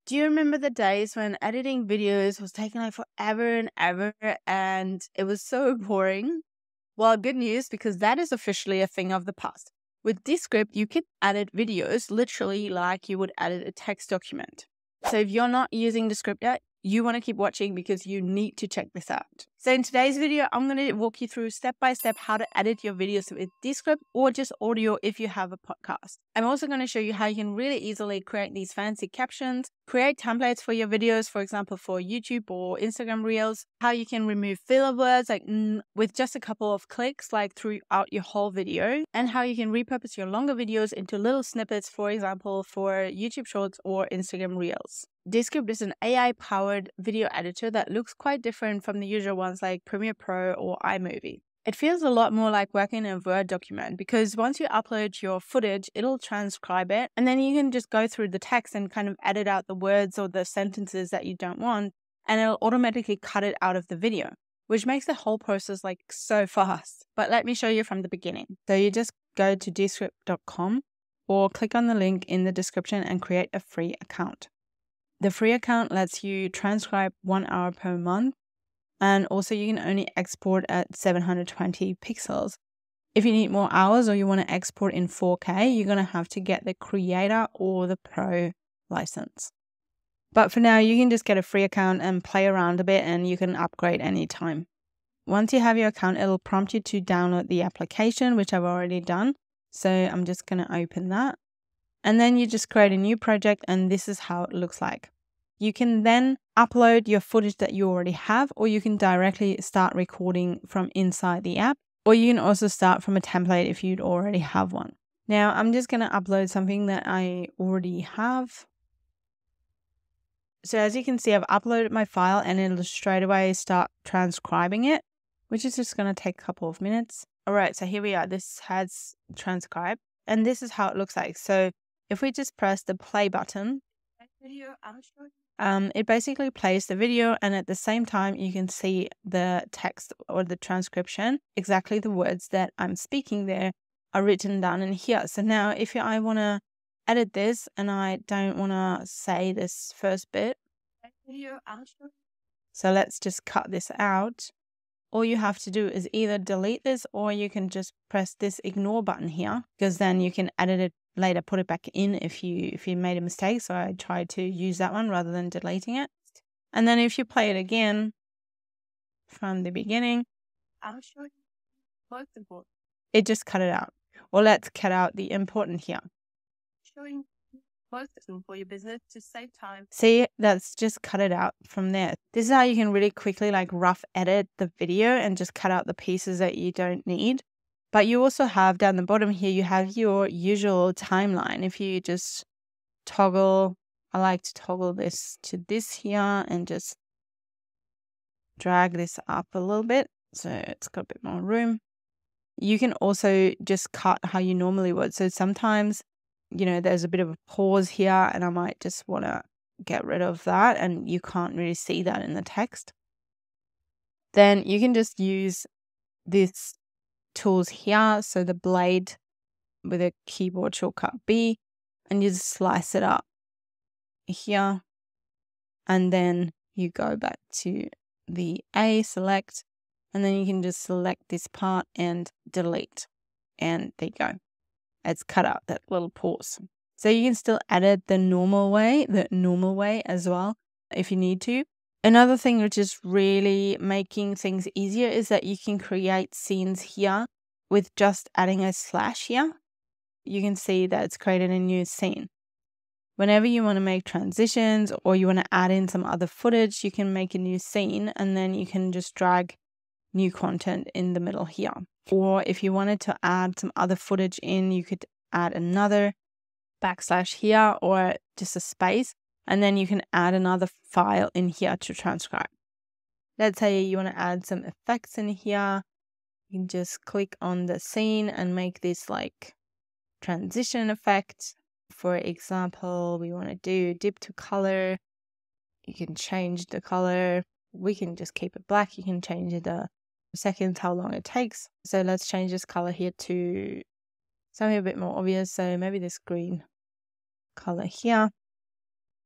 Do you remember the days when editing videos was taking like forever and ever and it was so boring? Well, good news because that is officially a thing of the past. With Descript, you can edit videos literally like you would edit a text document. So if you're not using Descript yet, you want to keep watching because you need to check this out. So in today's video, I'm going to walk you through step by step how to edit your videos with Descript or just audio if you have a podcast. I'm also going to show you how you can really easily create these fancy captions, create templates for your videos, for example, for YouTube or Instagram Reels, how you can remove filler words like with just a couple of clicks, like throughout your whole video, and how you can repurpose your longer videos into little snippets, for example, for YouTube Shorts or Instagram Reels. Descript is an AI-powered video editor that looks quite different from the usual ones like Premiere Pro or iMovie. It feels a lot more like working in a Word document because once you upload your footage, it'll transcribe it and then you can just go through the text and kind of edit out the words or the sentences that you don't want, and it'll automatically cut it out of the video, which makes the whole process like so fast. But let me show you from the beginning. So you just go to descript.com or click on the link in the description and create a free account. The free account lets you transcribe 1 hour per month, and also you can only export at 720 pixels. If you need more hours or you want to export in 4K, you're going to have to get the Creator or the Pro license. But for now, you can just get a free account and play around a bit, and you can upgrade anytime. Once you have your account, it'll prompt you to download the application, which I've already done. So I'm just going to open that. And then you just create a new project, and this is how it looks like. You can then upload your footage that you already have, or you can directly start recording from inside the app, or you can also start from a template if you'd already have one. Now, I'm just going to upload something that I already have. So as you can see, I've uploaded my file and it'll straight away start transcribing it, which is just going to take a couple of minutes. All right, so here we are. This has transcribed, and this is how it looks like. So if we just press the play button, it basically plays the video, and at the same time, you can see the text or the transcription. Exactly the words that I'm speaking there are written down in here. So now if I want to edit this and I don't want to say this first bit, so let's just cut this out. All you have to do is either delete this, or you can just press this ignore button here, because then you can edit it later, put it back in if you made a mistake. So I tried to use that one rather than deleting it. And then if you play it again from the beginning, it just cut it out. Or let's cut out the important here. For your business to save time. See, that's just cut it out from there. This is how you can really quickly like rough edit the video and just cut out the pieces that you don't need. But you also have down the bottom here, you have your usual timeline. If you just toggle, I like to toggle this to this here and just drag this up a little bit so it's got a bit more room. You can also just cut how you normally would. So sometimes, you know, there's a bit of a pause here and I might just want to get rid of that, and you can't really see that in the text. Then you can just use these tools here. So the blade with a keyboard shortcut B, and you just slice it up here. And then you go back to the A, select, and then you can just select this part and delete. And there you go. It's cut out that little pause. So you can still edit the normal way as well if you need to. Another thing which is really making things easier is that you can create scenes here with just adding a slash here. You can see that it's created a new scene. Whenever you want to make transitions or you want to add in some other footage, you can make a new scene and then you can just drag new content in the middle here. Or if you wanted to add some other footage in, you could add another backslash here or just a space, and then you can add another file in here to transcribe. Let's say you want to add some effects in here. You can just click on the scene and make this like transition effect. For example, we want to do dip to color. You can change the color. We can just keep it black. You can change the seconds, how long it takes. So let's change this color here to something a bit more obvious. So maybe this green color here.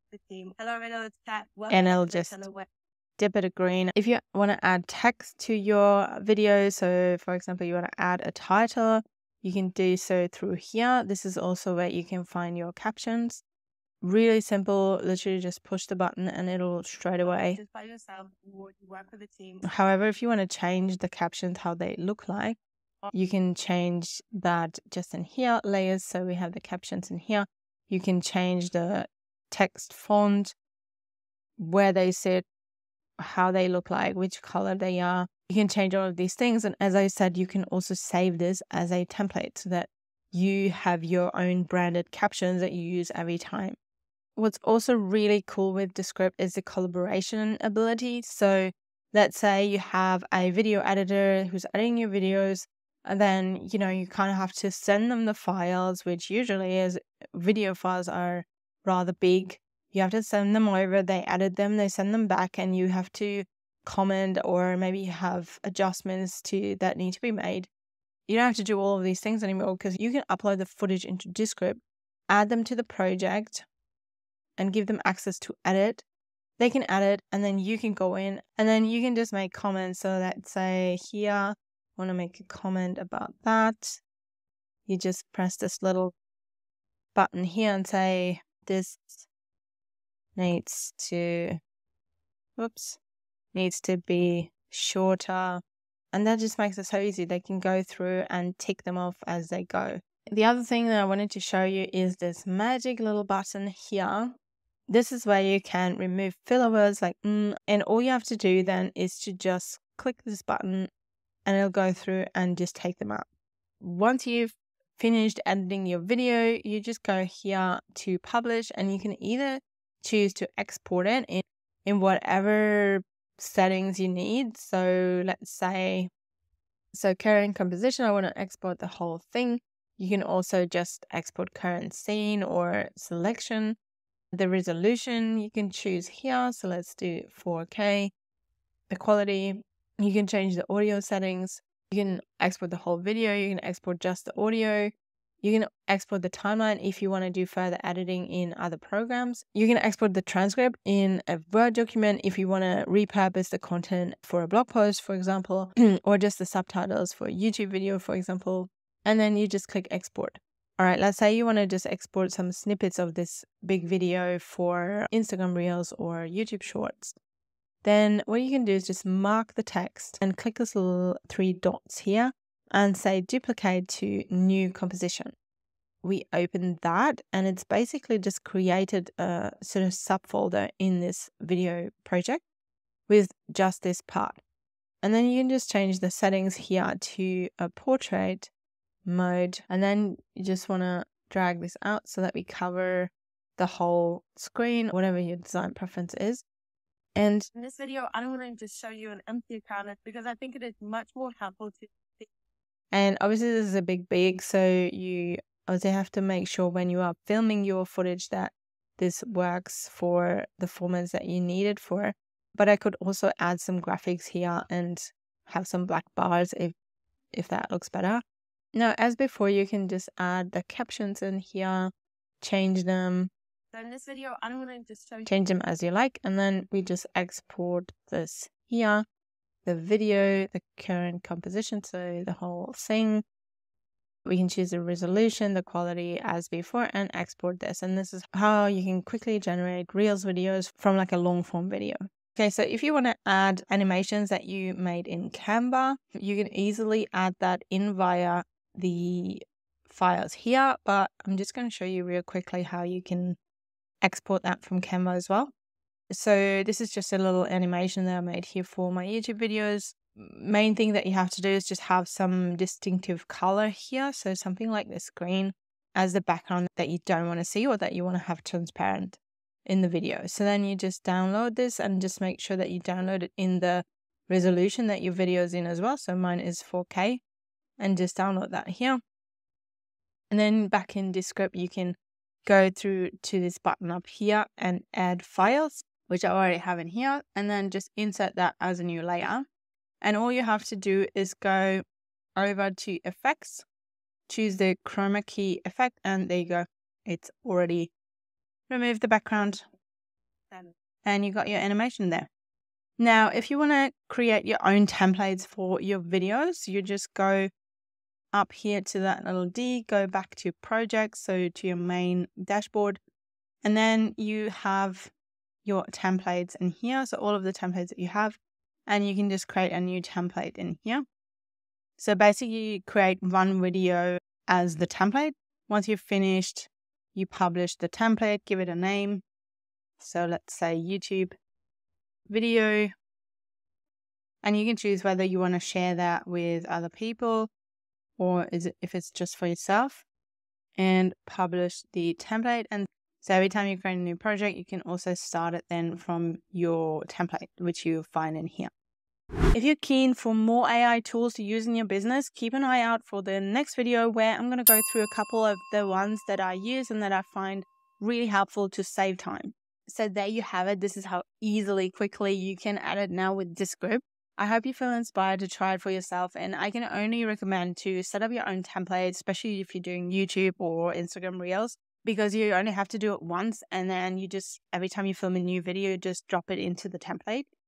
and it'll just dip it a green. If you want to add text to your video, so for example, you want to add a title, you can do so through here. This is also where you can find your captions. Really simple, literally just push the button and it'll straight away. Just by yourself or you work with a team. However, if you want to change the captions, how they look like, you can change that just in here, layers. So we have the captions in here. You can change the text font, where they sit, how they look like, which color they are. You can change all of these things. And as I said, you can also save this as a template so that you have your own branded captions that you use every time. What's also really cool with Descript is the collaboration ability. So let's say you have a video editor who's editing your videos, and then, you kind of have to send them the files, which usually is video files are rather big. You have to send them over, they edit them, they send them back, and you have to comment or maybe have adjustments that need to be made. You don't have to do all of these things anymore because you can upload the footage into Descript, add them to the project, and give them access to edit. They can edit, and then you can go in and then you can just make comments. So let's say here, I want to make a comment about that. You just press this little button here and say, this needs to be shorter. And that just makes it so easy. They can go through and tick them off as they go. The other thing that I wanted to show you is this magic little button here. This is where you can remove filler words like and all you have to do then is to just click this button and it'll go through and just take them out. Once you've finished editing your video, you just go here to publish, and you can either choose to export it in whatever settings you need. So let's say, current composition, I want to export the whole thing. You can also just export current scene or selection. The resolution you can choose here. So let's do 4K. The quality, you can change the audio settings. You can export the whole video. You can export just the audio. You can export the timeline if you want to do further editing in other programs. You can export the transcript in a Word document if you want to repurpose the content for a blog post, for example, or just the subtitles for a YouTube video, for example. And then you just click export. All right, let's say you want to just export some snippets of this big video for Instagram Reels or YouTube Shorts. Then what you can do is just mark the text and click this little 3 dots here and say duplicate to new composition. We open that and it's basically just created a sort of subfolder in this video project with just this part. And then you can just change the settings here to a portrait mode, and then you just want to drag this out so that we cover the whole screen, whatever your design preference is. And in this video, I'm going to show you an empty account because I think it is much more helpful to see. And obviously this is a big, so you obviously have to make sure when you are filming your footage that this works for the formats that you need it for. But I could also add some graphics here and have some black bars if that looks better. Now, as before, you can just add the captions in here, change them. So in this video, I'm going to just show you. Change them as you like, and then we just export this here, the video, the current composition, so the whole thing. We can choose the resolution, the quality as before, and export this. And this is how you can quickly generate Reels videos from like a long form video. Okay, so if you want to add animations that you made in Canva, you can easily add that in via the files here, but I'm just going to show you real quickly how you can export that from Canva as well. So this is just a little animation that I made here for my YouTube videos. Main thing that you have to do is just have some distinctive color here, so something like this green as the background that you don't want to see or that you want to have transparent in the video. So then you just download this and just make sure that you download it in the resolution that your video is in as well. So mine is 4K. And just download that here. And then back in Descript, you can go through to this button up here and add files, which I already have in here, and then just insert that as a new layer. And all you have to do is go over to effects, choose the chroma key effect, and there you go. It's already removed the background. And you got your animation there. Now, if you want to create your own templates for your videos, you just go up here to that little D, go back to projects, so to your main dashboard, and then you have your templates in here. So all of the templates that you have, and you can just create a new template in here. So basically you create one video as the template. Once you've finished, you publish the template, give it a name. So let's say YouTube video, and you can choose whether you want to share that with other people or if it's just for yourself, and publish the template. And so every time you create a new project, you can also start it then from your template, which you'll find in here. If you're keen for more AI tools to use in your business, keep an eye out for the next video where I'm going to go through a couple of the ones that I use and that I find really helpful to save time. So there you have it. This is how quickly you can add it now with Descript. I hope you feel inspired to try it for yourself, and I can only recommend to set up your own template, especially if you're doing YouTube or Instagram Reels, because you only have to do it once, and then you just, every time you film a new video, just drop it into the template.